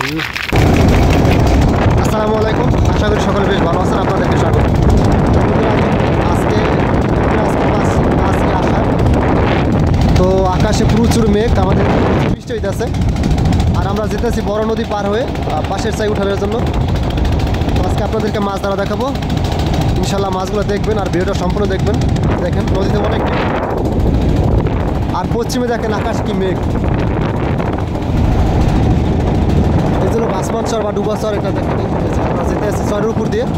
আসসালামু আলাইকুম, আশা করি সকলে বেশ ভালো আছেন। আপনাদেরকে স্বাগত। আজকে আসা তো আকাশে প্রচুর মেঘ, আমাদের বৃষ্টি হইতেছে আর আমরা যেতেছি বড় নদী পার হয়ে পাশের চাই উঠানোর জন্য। তো আজকে আপনাদেরকে মাছ ধরা দেখাবো, ইনশাল্লাহ মাছগুলো দেখবেন আর ভিডিওটা সম্পূর্ণ দেখবেন। দেখেন নদীতে অনেক মেঘ আর পশ্চিমে দেখেন আকাশ কি মেঘ। এই জন্য বাসমান চর বা ডুবা চর এটা দেখেন আমরা যেতে আসছি চরের উপর দিয়ে।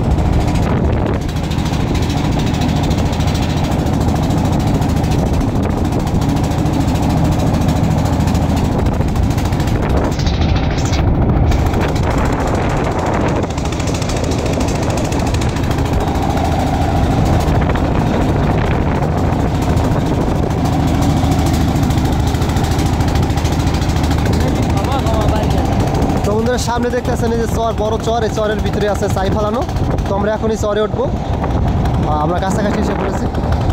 সামনে দেখতেছেন এই যে চর, বড় চর, এই চরের ভিতরে আছে চাই ফালানো। তো আমরা এখনই চরে উঠবো, আমরা কাছাকাছি এসে পড়েছি।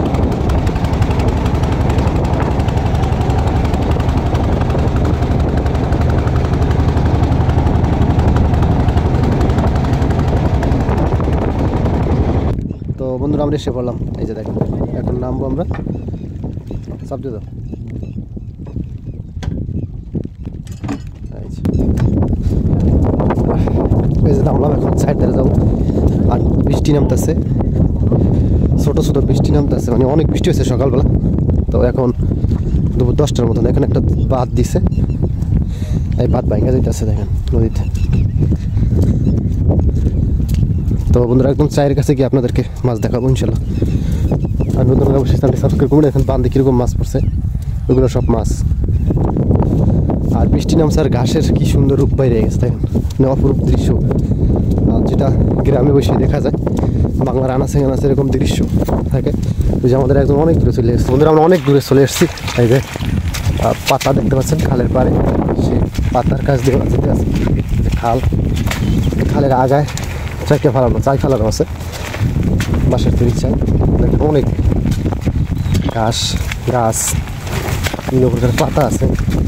তো বন্ধুরা আমরা এসে পড়লাম, এই যে দেখেন এখন নামবো আমরা। সব দিয়ে দাও। নামলাম, এখন সাইড ধারে যাবো। আর বৃষ্টি নামতেছে, ছোটো ছোটো বৃষ্টি নামতেছে, মানে অনেক বৃষ্টি হয়েছে সকালবেলা। তো এখন দুপুর 10টার মতন এখন একটা বাঁধ দিছে, এই বাঁধ ভাঙা যাইতেছে দেখেন নদীতে। তো বন্ধুরা একদম চায়ের কাছে গিয়ে আপনাদেরকে মাছ দেখাবো ইনশাল্লাহ। আর নতুন অবশ্যই চ্যানেলটি সাবস্ক্রাইব করুন। এখন বাঁধে কীরকম মাছ পড়ছে, ওগুলো সব মাছ। আর বৃষ্টি নামছে আর ঘাসের কি সুন্দর রূপ বাইরে গেছে দেখেন, মানে অপরূপ দৃশ্য, যেটা গ্রামে বসে দেখা যায়। বাংলার আনাচে আনাচে এরকম দৃশ্য থাকে। ওই যে আমাদের একদম অনেক দূরে চলে এসেছে বন্ধুরা, আমরা অনেক দূরে চলে এসেছি। এই যে পাতা দেখতে পাচ্ছেন খালের পাড়ে, সেই পাতার কাছ দিয়ে যেতে আছে খাল, খালের আগায় চাইকে ফেলানো, চাই ফেলানো আছে বাঁশের তৈরি চাই। দেখেন অনেক ঘাস গাছ, বিভিন্ন প্রকার পাতা আছে।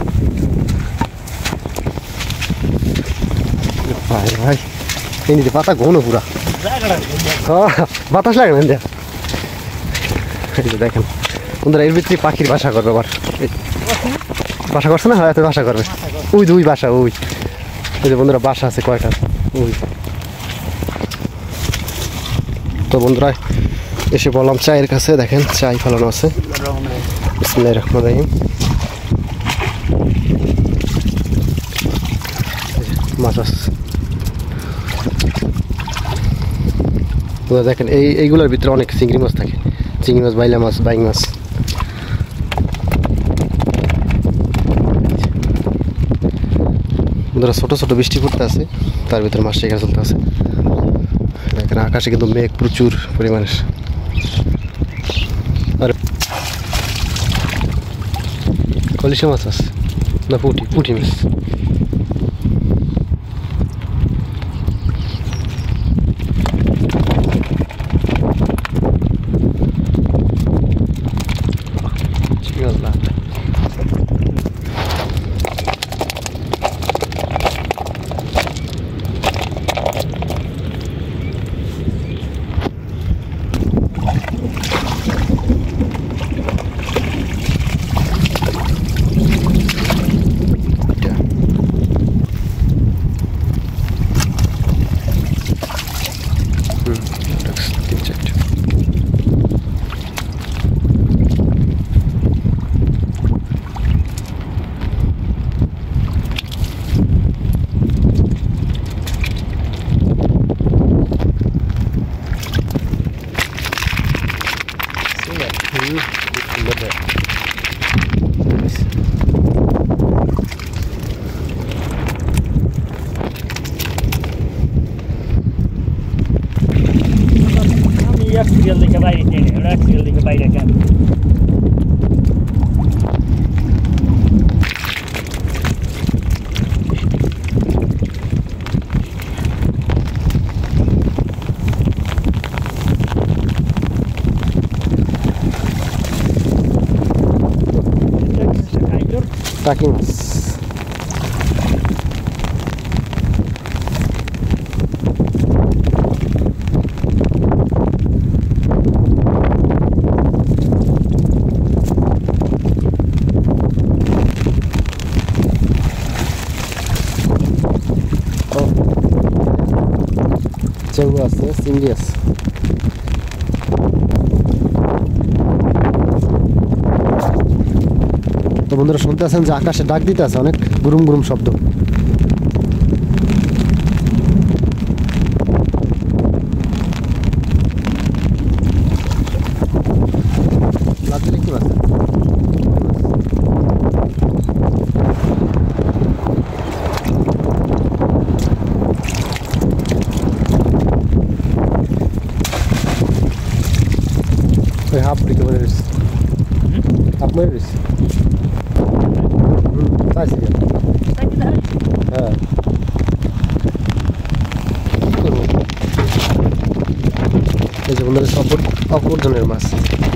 ভাই ভাই এই নিতে পাতা ঘন পুরা, বাতাস লাগে না দেখ। দেখেন বন্ধুরা এর ভিতরে পাখির বাসা করবে, আবার বাসা করছে না, হয়তো বাসা করবে। ওই দুই বাসা, ওই ওই যে বন্ধুরা বাসা আছে কয়টা ওই। তো বন্ধুরা এসে বললাম চায়ের কাছে, দেখেন চাই ফেলানো আছে। বিসমিল্লাহির রহমানির রহিম। মাছ আছে দেখেন, এইগুলোর ভিতরে অনেক চিংড়ি মাছ থাকে, চিংড়ি মাছ, বাইলা মাছ, বাইং মাছ। বন্ধুরা ছোটো ছোটো বৃষ্টি পড়তে আছে, তার ভিতরে মাছ শিকার চলতে আছে। দেখেন আকাশে কিন্তু মেঘ প্রচুর পরিমাণে। আর কলিশা মাছ আছে না, পুঁটি মাছ। টাকি মাছ। চেঙ্গা আছে, চিংড়ি আছে। তো বন্ধুরা শুনতে আছেন যে আকাশে ডাক দিতে আছে অনেক গুরুম গুরুম শব্দ। কি মাছ? ওই হাফ দিকে মনে রয়েছে, হাফ মনে রয়েছে। চাইছি হ্যাঁ, কি করবো? এই যে বন্ধুরা সব অপর ধরনের মাছ।